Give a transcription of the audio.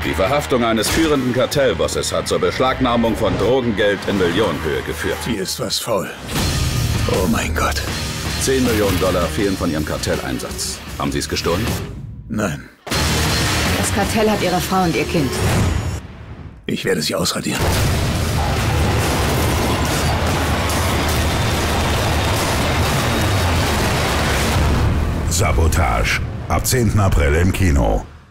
Die Verhaftung eines führenden Kartellbosses hat zur Beschlagnahmung von Drogengeld in Millionenhöhe geführt. Hier ist was faul. Oh mein Gott. 10 Millionen Dollar fehlen von Ihrem Kartelleinsatz. Haben Sie es gestohlen? Nein. Das Kartell hat Ihre Frau und Ihr Kind. Ich werde sie ausradieren. Sabotage. Ab 10. April im Kino.